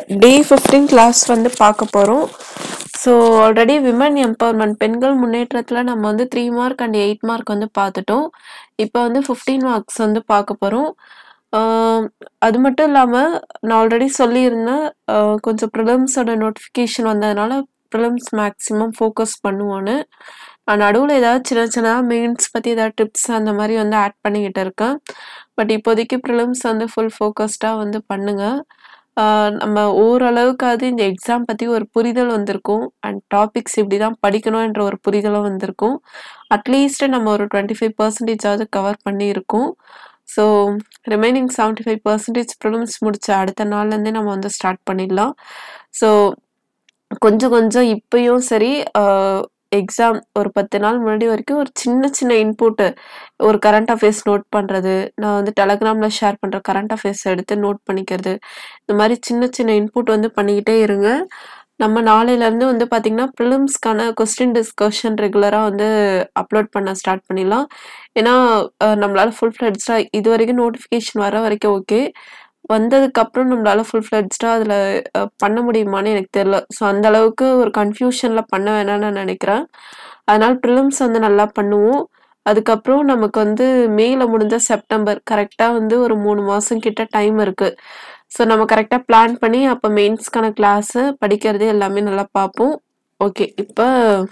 டே 15 class வந்து பார்க்க போகிறோம். ஸோ ஆல்ரெடி விமன் எம்பவர்மெண்ட் பெண்கள் முன்னேற்றத்தில் நம்ம வந்து 3 மார்க் அண்ட் 8 மார்க் வந்து பார்த்துட்டோம். இப்போ வந்து 15 மார்க்ஸ் வந்து பார்க்க போகிறோம். அது மட்டும் இல்லாமல் நான் ஆல்ரெடி சொல்லியிருந்தேன், கொஞ்சம் ப்ரிலிம்ஸோட நோட்டிஃபிகேஷன் வந்ததுனால ப்ரிலிம்ஸ் மேக்ஸிமம் ஃபோக்கஸ் பண்ணுவோன்னு. நான் நடுவில் ஏதாவது சின்ன சின்னதாக மெயின்ஸ் பற்றி ஏதாவது டிப்ஸ் அந்த மாதிரி வந்து ஆட் பண்ணிக்கிட்டு இருக்கேன். பட் இப்போதைக்கு ப்ரிலிம்ஸ் வந்து ஃபுல் ஃபோக்கஸ்டாக வந்து பண்ணுங்கள். நம்ம ஓரளவுக்காவது இந்த எக்ஸாம் பற்றி ஒரு புரிதல் வந்திருக்கும் அண்ட் டாபிக்ஸ் இப்படி தான் படிக்கணுன்ற ஒரு புரிதலும் வந்திருக்கும். அட்லீஸ்ட் நம்ம ஒரு 25% கவர் பண்ணியிருக்கோம். ஸோ ரிமைனிங் 75% ப்ரிலிம்ஸ் முடிச்ச அடுத்த நாள்லேருந்தே நம்ம வந்து ஸ்டார்ட் பண்ணிடலாம். ஸோ கொஞ்சம் கொஞ்சம் இப்பயும் சரி, எக்ஸாம் ஒரு 10 நாள் முன்னாடி வரைக்கும் ஒரு சின்ன சின்ன இன்புட்டு, ஒரு கரண்ட் அஃபேர்ஸ் நோட் பண்ணுறது, நான் வந்து டெலகிராமில் ஷேர் பண்ணுற கரண்ட் அஃபேர்ஸ் எடுத்து நோட் பண்ணிக்கிறது, இந்த மாதிரி சின்ன சின்ன இன்புட் வந்து பண்ணிக்கிட்டே இருங்க. நம்ம நாளையிலேருந்து வந்து பார்த்திங்கன்னா ப்ரிலிம்ஸ்க்கான கொஸ்டின் டிஸ்கஷன் ரெகுலராக வந்து அப்லோட் பண்ண ஸ்டார்ட் பண்ணிடலாம். ஏன்னா நம்மளால் ஃபுல் ஃப்ளெட்ஜாக இது வரைக்கும் நோட்டிஃபிகேஷன் வர வரைக்கும் ஓகே, வந்ததுக்கப்புறம் நம்மளால ஃபுல் ஃப்ளெட்ஜாக அதில் பண்ண முடியுமான்னு எனக்கு தெரியல. ஸோ அந்த அளவுக்கு ஒரு கன்ஃபியூஷனில் பண்ண வேணாம்னு நான் நினைக்கிறேன். அதனால் ப்ரிலிம்ஸ் வந்து நல்லா பண்ணுவோம். அதுக்கப்புறம் நமக்கு வந்து மேல முடிஞ்ச செப்டம்பர் கரெக்டாக வந்து ஒரு 3 மாதம் கிட்ட டைம் இருக்குது. ஸோ நம்ம கரெக்டாக பிளான் பண்ணி அப்போ மெயின்ஸ்க்கான கிளாஸு படிக்கிறது எல்லாமே நல்லா பார்ப்போம். ஓகே, இப்போ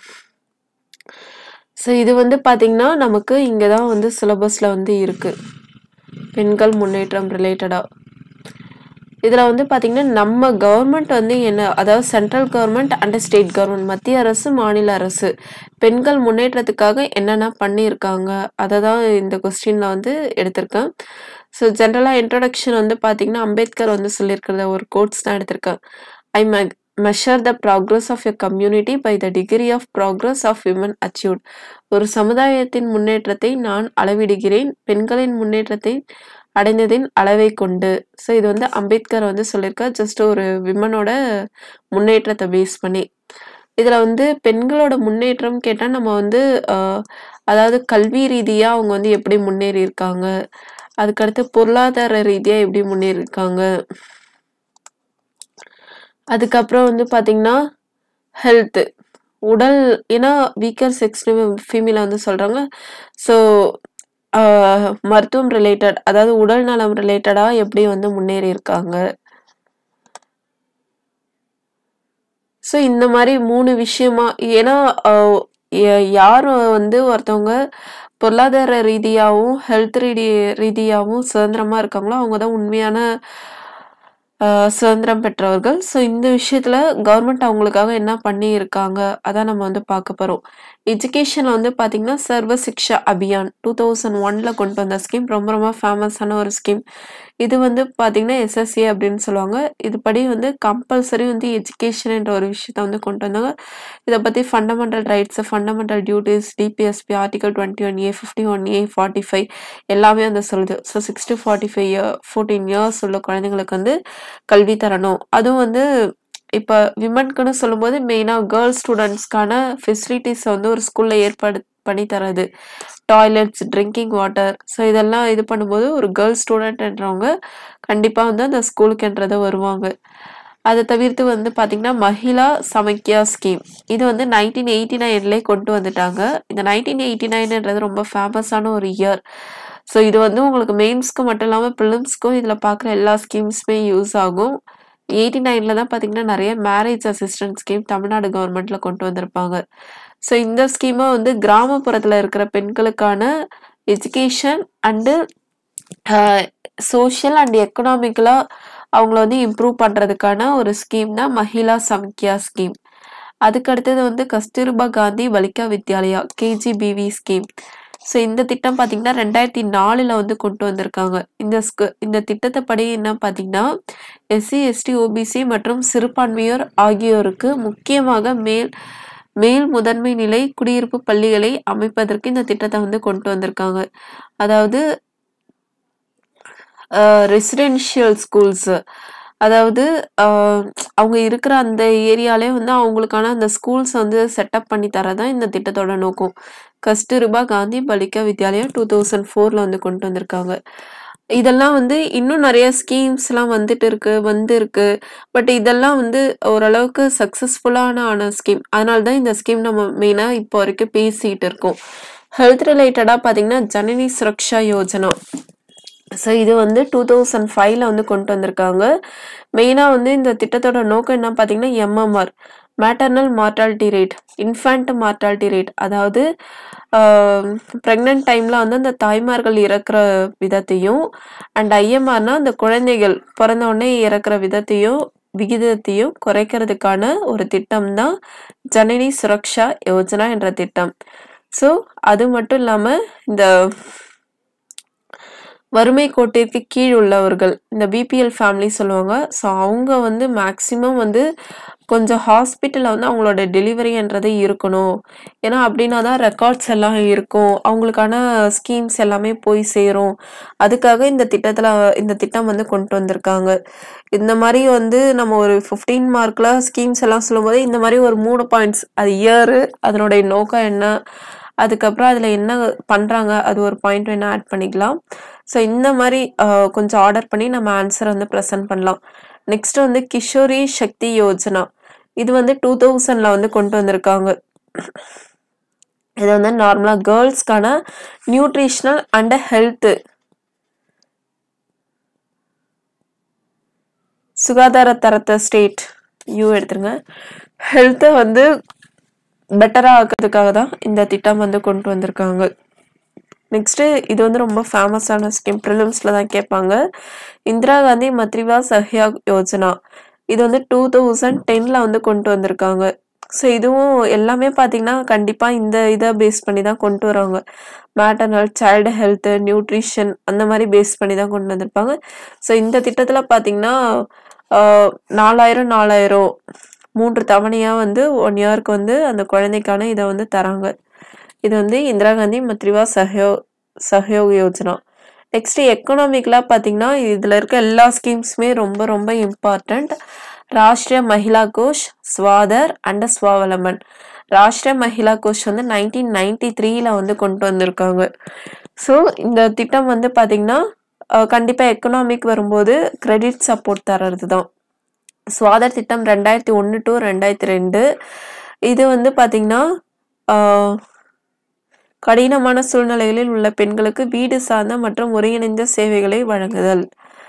ஸோ இது வந்து பார்த்திங்கன்னா நமக்கு இங்கே தான் வந்து சிலபஸில் வந்து இருக்குது, பெண்கள் முன்னேற்றம் ரிலேட்டடாக. இதில் வந்து பார்த்திங்கன்னா நம்ம கவர்மெண்ட் வந்து என்ன, அதாவது central government and state government, மத்திய அரசு மாநில அரசு பெண்கள் முன்னேற்றத்துக்காக என்னென்ன பண்ணியிருக்காங்க அதை தான் இந்த கொஸ்டினில் வந்து எடுத்திருக்கேன். ஸோ ஜென்ரலாக இன்ட்ரடக்ஷன் வந்து பார்த்திங்கன்னா அம்பேத்கர் வந்து சொல்லியிருக்கிறத ஒரு கோட்ஸ் தான் எடுத்திருக்கேன். ஐ measure the progress of a community by the degree of progress of women achieved. ஒரு சமுதாயத்தின் முன்னேற்றத்தை நான் அளவிடுகிறேன் பெண்களின் முன்னேற்றத்தை அடைந்ததின் அளவை கொண்டு. ஸோ இது வந்து அம்பேத்கர் வந்து சொல்லியிருக்கார், ஜஸ்ட் ஒரு விமனோட முன்னேற்றத்தை பேஸ் பண்ணி. இதில் வந்து பெண்களோட முன்னேற்றம் கேட்டால் நம்ம வந்து அதாவது கல்வி ரீதியாக அவங்க வந்து எப்படி முன்னேறி இருக்காங்க, அதுக்கடுத்து பொருளாதார ரீதியாக எப்படி முன்னேறி இருக்காங்க, அதுக்கப்புறம் வந்து பார்த்திங்கன்னா ஹெல்த்து, உடல், ஏன்னா வீக்கர் செக்ஸ் ஃபீமேலை வந்து சொல்கிறாங்க. ஸோ மருத்துவம் ரிலேட்டட், அதாவது உடல் நலம் ரிலேட்டடாக எப்படி வந்து முன்னேறி இருக்காங்க. ஸோ இந்த மாதிரி 3 விஷயமா, ஏன்னா யார் வந்து ஒருத்தவங்க பொருளாதார ரீதியாகவும் ஹெல்த் ரீதியாகவும் சுதந்திரமாக இருக்காங்களோ அவங்க தான் உண்மையான சுதந்திரம் பெற்றவர்கள். ஸோ இந்த விஷயத்தில் கவர்மெண்ட் அவங்களுக்காக என்ன பண்ணியிருக்காங்க அதான் நம்ம வந்து பார்க்க போகிறோம். எஜுகேஷனில் வந்து பார்த்திங்கன்னா சர்வ சிக்ஷா அபியான் 2001 கொண்டு வந்த ஸ்கீம், ரொம்ப ரொம்ப ஃபேமஸான ஒரு ஸ்கீம். இது வந்து பார்த்திங்கன்னா எஸ்எஸ்ஏ அப்படின்னு சொல்லுவாங்க. இதுபடி வந்து கம்பல்சரி வந்து எஜுகேஷன் என்ற ஒரு விஷயத்த வந்து கொண்டு வந்தாங்க. இதை பற்றி fundamental rights, fundamental duties, DPSP article 21A 51A 45 எல்லாமே வந்து சொல்லுது. ஸோ 6 to 14 இயர்ஸ் உள்ள குழந்தைங்களுக்கு வந்து கல்வி தரணும். அதுவும் வந்து இப்போ விமன்குன்னு சொல்லும்போது மெயினாக கேர்ள்ஸ் ஸ்டூடெண்ட்ஸ்க்கான ஃபெசிலிட்டிஸை வந்து ஒரு ஸ்கூலில் ஏற்பாடு பண்ணி தரது, டாய்லெட்ஸ், ட்ரிங்கிங் வாட்டர். ஸோ இதெல்லாம் இது பண்ணும்போது ஒரு கேர்ள்ஸ் ஸ்டூடெண்ட்ன்றவங்க கண்டிப்பாக வந்து அந்த ஸ்கூலுக்குன்றதை வருவாங்க. அதை தவிர்த்து வந்து பார்த்திங்கன்னா மகிழா சமக்கியா ஸ்கீம், இது வந்து 1989 கொண்டு வந்துட்டாங்க. இந்த 1989ன்றது ரொம்ப ஃபேமஸான ஒரு இயர். ஸோ இது வந்து உங்களுக்கு மெயின்ஸ்க்கு மட்டும் இல்லாமல் ப்ரிலிம்ஸ்க்கும் இதில் பார்க்குற எல்லா ஸ்கீம்ஸுமே யூஸ் ஆகும். 89 தான் பார்த்திங்கன்னா நிறைய மேரேஜ் அசிஸ்டன்ட் ஸ்கீம் தமிழ்நாடு கவர்மெண்ட்டில் கொண்டு வந்திருப்பாங்க. ஸோ இந்த ஸ்கீமை வந்து கிராமப்புறத்தில் இருக்கிற பெண்களுக்கான எஜுகேஷன் அண்டு சோஷியல் அண்ட் எக்கனாமிக்கலாக அவங்கள வந்து இம்ப்ரூவ் பண்ணுறதுக்கான ஒரு ஸ்கீம் தான் மகிழா சமக்கியா ஸ்கீம். அதுக்கடுத்தது வந்து Kasturba Gandhi Balika Vidyalaya KGBV scheme. So இந்த திட்டம் பார்த்திங்கன்னா 2004 வந்து கொண்டு வந்திருக்காங்க. இந்த திட்டத்தை படி என்ன பார்த்திங்கன்னா எஸ்சி, எஸ்டி, ஓபிசி மற்றும் சிறுபான்மையோர் ஆகியோருக்கு முக்கியமாக மேல் முதன்மை நிலை குடியிருப்பு பள்ளிகளை அமைப்பதற்கு இந்த திட்டத்தை வந்து கொண்டு வந்திருக்காங்க. அதாவது ரெசிடென்ஷியல் ஸ்கூல்ஸு, அதாவது அவங்க இருக்கிற அந்த ஏரியாலே வந்து அவங்களுக்கான அந்த ஸ்கூல்ஸ் வந்து செட்டப் பண்ணி தரதான் இந்த திட்டத்தோட நோக்கம். கஸ்தூர்பா காந்தி பலிகா வித்யாலயா 2004 வந்து கொண்டு வந்திருக்காங்க. இதெல்லாம் வந்து இன்னும் நெறைய ஸ்கீம்ஸ்லாம் வந்திருக்கு. பட் இதெல்லாம் வந்து ஓரளவுக்கு சக்சஸ்ஃபுல்லான ஸ்கீம். அதனால தான் இந்த ஸ்கீம் நம்ம மெயினா இப்போ வரைக்கும் பேசிட்டு இருக்கோம். ஹெல்த் ரிலேட்டடா பார்த்தீங்கன்னா, ஜனனி சுரக்ஷா யோஜனா. ஸோ இது வந்து 2005ல வந்து கொண்டு வந்திருக்காங்க. மெயினா வந்து இந்த திட்டத்தோட நோக்கம் என்ன பார்த்தீங்கன்னா, MMR maternal mortality rate, infant mortality rate. அதாவது ஆ பிரெக்னன்ட் டைம்ல வந்து அந்த தாய்மார்கள் இறக்குற விதத்தையும், அண்ட் ஐஎம்ஆர்னா அந்த குழந்தைகள் பொறந்த உடனே இறக்குற விகிதத்தையும் குறைக்கிறதுக்கான ஒரு திட்டம் தான் ஜனனி சுரக்ஷா யோஜனா என்ற திட்டம். ஸோ அது மட்டும் இல்லாம இந்த வறுமை கோட்டிற்கு கீழ் உள்ளவர்கள், இந்த பிபிஎல் ஃபேமிலி சொல்லுவாங்க. ஸோ அவங்க வந்து மேக்ஸிமம் வந்து கொஞ்சம் ஹாஸ்பிட்டல்ல வந்து அவங்களோட டெலிவரின்றது இருக்கணும். ஏன்னா அப்படின்னா தான் ரெக்கார்ட்ஸ் எல்லாம் இருக்கும். அவங்களுக்கான ஸ்கீம்ஸ் எல்லாமே போய் சேரும். அதுக்காக இந்த திட்டம் வந்து கொண்டு வந்திருக்காங்க. இந்த மாரி வந்து நம்ம ஒரு 15 மார்க்ல ஸ்கீம்ஸ் எல்லாம் சொல்லும்போது, இந்த மாரி ஒரு 3 பாயிண்ட்ஸ் அது இயரு, அதனுடைய நோக்கம் என்ன, அதுக்கப்புறம் அதில என்ன பண்றாங்க, அது ஒரு பாயிண்ட் வேணா ஆட் பண்ணிக்கலாம். ஸோ இந்த மாரி கொஞ்சம் ஆர்டர் பண்ணி நம்ம ஆன்ஸர் வந்து பிரசன்ட் பண்ணலாம். நெக்ஸ்ட் வந்து கிஷோரி சக்தி யோஜனா. இது வந்து 2000ல வந்து கொண்டு வந்திருக்காங்க. இது வந்து நார்மலா கேர்ள்ஸ்க்கான நியூட்ரிஷனல் அண்ட் ஹெல்த் சுகாதார தரத்தை ஸ்டேட் எடுத்துருங்க. ஹெல்த்தை வந்து பெட்டரா ஆக்கிறதுக்காக தான் இந்த திட்டம் வந்து கொண்டு வந்திருக்காங்க. நெக்ஸ்ட் இது வந்து ரொம்ப ஃபேமஸான ஸ்கீம், ப்ரிலிம்ஸ்ல தான் கேட்பாங்க. இந்திரா காந்தி மத்ரிவா சஹ்யாக் யோஜனா. இது வந்து 2010ல வந்து கொண்டு வந்திருக்காங்க. ஸோ இதுவும் எல்லாமே பார்த்தீங்கன்னா கண்டிப்பா இந்த இதை பேஸ் பண்ணி தான் கொண்டு வருவாங்க. மேட்டர்னல், சைல்டு ஹெல்த், நியூட்ரிஷன் அந்த மாதிரி பேஸ் பண்ணி தான் கொண்டு வந்திருப்பாங்க. ஸோ இந்த திட்டத்துல பார்த்தீங்கன்னா 4000 3 தவணையா வந்து 1 இயருக்கு வந்து அந்த குழந்தைக்கான இதை வந்து தராங்க. இது வந்து இந்திரா காந்தி மத்ரிவா சஹயோக் யோஜனா. நெக்ஸ்ட் எக்கனாமிக்லாம் பார்த்தீங்கன்னா இதுல இருக்க எல்லா ஸ்கீம்ஸுமே ரொம்ப ரொம்ப இம்பார்ட்டன்ட். ராஷ்டிரிய மகிழா கோஷ், ஸ்வாதர் அண்ட் ஸ்வாவலம்பன். ராஷ்டிரிய மகிழா கோஷ் வந்து 1993ல வந்து கொண்டு வந்திருக்காங்க. ஸோ இந்த திட்டம் வந்து பார்த்தீங்கன்னா கண்டிப்பா எக்கனாமிக் வரும்போது கிரெடிட் சப்போர்ட் தர்றது தான். ஸ்வாதர் திட்டம் 2001 to 2002. இது வந்து பார்த்தீங்கன்னா கடினமான சூழ்நிலைகளில் உள்ள பெண்களுக்கு வீடு சார்ந்த மற்றும் ஒருங்கிணைந்த சேவைகளை வழங்குதல்.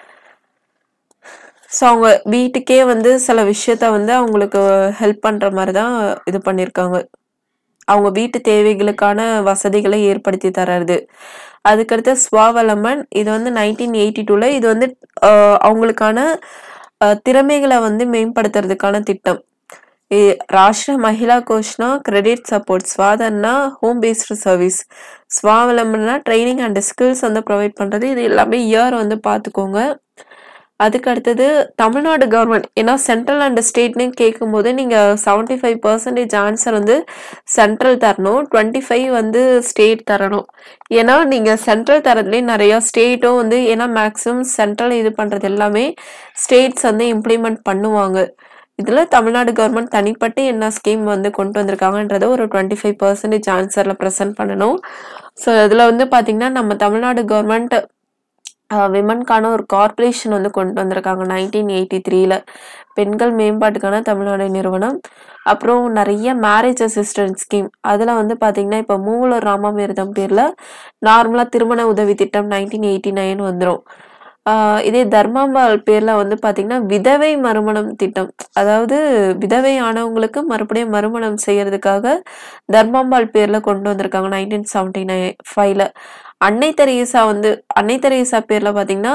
ஸோ அவங்க வீட்டுக்கே வந்து சில விஷயத்த வந்து அவங்களுக்கு ஹெல்ப் பண்ற மாதிரி தான் இது பண்ணியிருக்காங்க. அவங்க வீட்டு தேவைகளுக்கான வசதிகளை ஏற்படுத்தி தர்றது. அதுக்கடுத்து ஸ்வாவலம்பன். இது வந்து 1982ல இது வந்து அவங்களுக்கான திறமைகளை வந்து மேம்படுத்துறதுக்கான திட்டம். ராஷ்டிரிய மகிழா கோஷ்னா கிரெடிட் சப்போர்ட், ஸ்வாதர்னா ஹோம் பேஸ்டு சர்வீஸ், ஸ்வாவலம்பன்னா ட்ரைனிங் அண்ட் ஸ்கில்ஸ் வந்து ப்ரொவைட் பண்றது. இது எல்லாமே இயர் வந்து பார்த்துக்கோங்க. அதுக்கு அடுத்தது தமிழ்நாடு கவர்மெண்ட். ஏன்னா சென்ட்ரல் அண்ட் ஸ்டேட்னு கேட்கும்போது நீங்க 75% ஆன்சர் வந்து சென்ட்ரல் தரணும், 25 வந்து ஸ்டேட் தரணும். ஏன்னா நீங்க சென்ட்ரல் தரதுலேயே நிறைய ஸ்டேட்டும் வந்து, ஏன்னா மேக்ஸிமம் சென்ட்ரல் இது பண்றது எல்லாமே ஸ்டேட்ஸ் வந்து இம்ப்ளிமெண்ட் பண்ணுவாங்க. இதுல தமிழ்நாடு கவர்மெண்ட் தனிப்பட்டு என்ன ஸ்கீம் வந்து கொண்டு வந்திருக்காங்கன்றத ஒரு 25% ஆன்சர்ல ப்ரெசென்ட் பண்ணணும். ஸோ இதுல வந்து பாத்தீங்கன்னா நம்ம தமிழ்நாடு கவர்மெண்ட் விமன்கான ஒரு கார்பரேஷன் வந்து கொண்டு வந்திருக்காங்க 1983ல. பெண்கள் மேம்பாட்டுக்கான தமிழ்நாடு நிறுவனம். அப்புறம் நிறைய மேரேஜ் அசிஸ்டன்ட் ஸ்கீம். அதுல வந்து பாத்தீங்கன்னா இப்ப மூவலூர் ராமாமிர்தம் பேர்ல நார்மலா திருமண உதவி திட்டம் 1989 வந்துடும். இதே தர்மாம்பாள் பேர்ல வந்து பாத்தீங்கன்னா விதவை மறுமணம் திட்டம். அதாவது விதவை ஆனவங்களுக்கு மறுபடியும் மறுமணம் செய்யறதுக்காக தர்மாம்பாள் பேர்ல கொண்டு வந்திருக்காங்க 1975ல. அன்னை தெரேசா பேர்ல பாத்தீங்கன்னா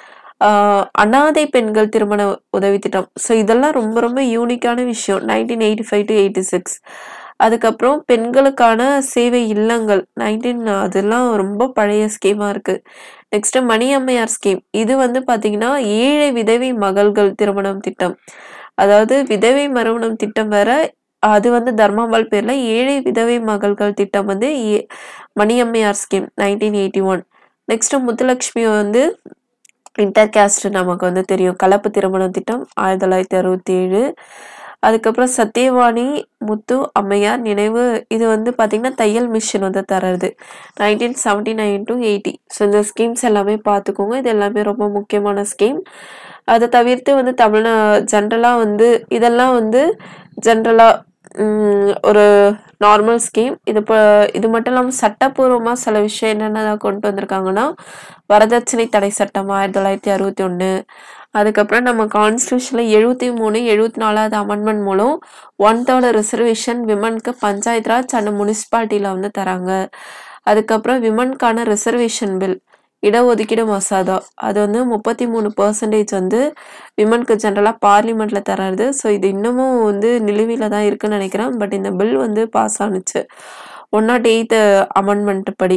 அனாதை பெண்கள் திருமண உதவி திட்டம். ஸோ இதெல்லாம் ரொம்ப ரொம்ப யூனிக்கான விஷயம் 1985 to 86. அதுக்கப்புறம் பெண்களுக்கான சேவை இல்லங்கள் அதெல்லாம் ரொம்ப பழைய ஸ்கீமா இருக்கு. நெக்ஸ்ட் மணி அம்மையார் ஸ்கீம். இது வந்து பாத்தீங்கன்னா ஏழை விதவை மகள்கள் திருமணம் திட்டம். அதாவது விதவை மறுமணம் திட்டம் வேற, அது வந்து தர்மாம்பாள் பேர்ல ஏழை விதவை மகள்கள் திட்டம் வந்து மணியம்மையார் ஸ்கீம் 1981. நெக்ஸ்ட் முத்துலட்சுமி வந்து இன்டர் காஸ்ட் நமக்கு வந்து தெரியும், கலப்பு திருமணம் திட்டம் 1967. அதுக்கப்புறம் சத்யவாணி முத்து அம்மையார் நினைவு இது வந்து பார்த்தீங்கன்னா தையல் மிஷின் வந்து தர்றது 1979 to 80. ஸோ இந்த ஸ்கீம்ஸ் எல்லாமே பார்த்துக்கோங்க. இது எல்லாமே ரொம்ப முக்கியமான ஸ்கீம். அதை தவிர்த்து வந்து ஜென்ரலாக வந்து இதெல்லாம் வந்து ஜென்ரலாக ஒரு நார்மல் ஸ்கீம். இது மட்டும் இல்லாமல் சட்டப்பூர்வமாக சில விஷயம் என்னென்ன கொண்டு வந்திருக்காங்கன்னா வரதட்சணை தடை சட்டம் 1961. அதுக்கப்புறம் நம்ம கான்ஸ்டியூஷன்ல 73, 74வது அமெண்ட்மெண்ட் மூலம் 1/3 ரிசர்வேஷன் விமனுக்கு பஞ்சாயத்து ராஜ் அண்ட் முனிசிபாலிட்டியில வந்து தராங்க. அதுக்கப்புறம் விமனுக்கான ரிசர்வேஷன் பில் இடஒதுக்கீடு மசோதா அது வந்து 33% வந்து விமனுக்கு ஜென்ரலாக பார்லிமெண்ட்ல தராது. ஸோ இது இன்னமும் வந்து நிலுவையில தான் இருக்குன்னு நினைக்கிறேன். பட் இந்த பில் வந்து பாஸ் ஆனுச்சு 108th அமெண்ட்மெண்ட் படி.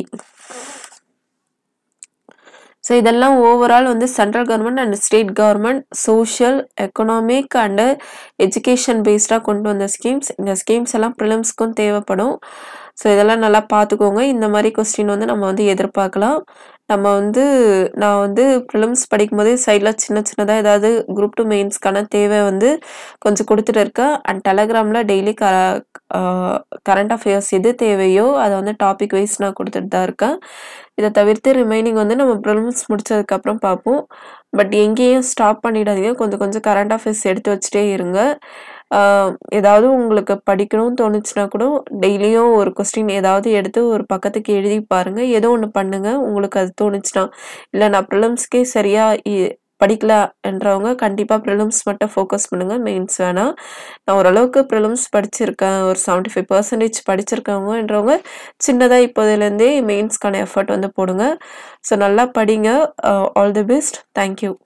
ஸோ இதெல்லாம் ஓவரால் வந்து central government and state government social economic and education பேஸ்டாக கொண்டு வந்த ஸ்கீம்ஸ். இந்த ஸ்கீம்ஸ் எல்லாம் ப்ரிலிம்ஸ்க்கும் தேவைப்படும். ஸோ இதெல்லாம் நல்லா பார்த்துக்கோங்க. இந்த மாதிரி கொஸ்டின் வந்து நம்ம வந்து எதிர்பார்க்கலாம். நான் வந்து ப்ரிலிம்ஸ் படிக்கும்போதே சைடில் சின்னதாக ஏதாவது குரூப் 2 மெயின்ஸ்க்கான தேவை வந்து கொஞ்சம் கொடுத்துட்டு இருக்கேன். அண்ட் டெலகிராமில் டெய்லி கரண்ட் அஃபேர்ஸ் எது தேவையோ அதை வந்து டாபிக் வைஸ் நான் கொடுத்துட்டு தான் இருக்கேன். இதை தவிர்த்து ரிமைனிங் வந்து நம்ம ப்ரிலிம்ஸ் முடிச்சதுக்கப்புறம் பார்ப்போம். பட் எங்கேயும் ஸ்டாப் பண்ணிடாதீங்க. கொஞ்சம் கரண்ட் அஃபேர்ஸ் எடுத்து வச்சுட்டே இருங்க. ஏதாவது உங்களுக்கு படிக்கணும்னு தோணுச்சுன்னா கூட டெய்லியும் ஒரு கொஸ்டின் ஏதாவது எடுத்து ஒரு பக்கத்துக்கு எழுதி பாருங்க. ஏதோ ஒன்று பண்ணுங்க உங்களுக்கு அது தோணுச்சுன்னா. இல்லை நான் ப்ரிலிம்ஸ்க்கே சரியா படிக்கல என்றவங்க கண்டிப்பாக ப்ரிலிம்ஸ் மட்டும் ஃபோக்கஸ் பண்ணுங்க. மெயின்ஸ் வேணாம். நான் ஓரளவுக்கு ப்ரிலிம்ஸ் படிச்சிருக்கேன். ஒரு 75% படிச்சிருக்கவங்கன்றவங்க சின்னதாக இப்போதுலேருந்தே மெயின்ஸ்க்கான எஃபர்ட் வந்து போடுங்க. ஸோ நல்லா படிங்க. All the best. தேங்க்யூ.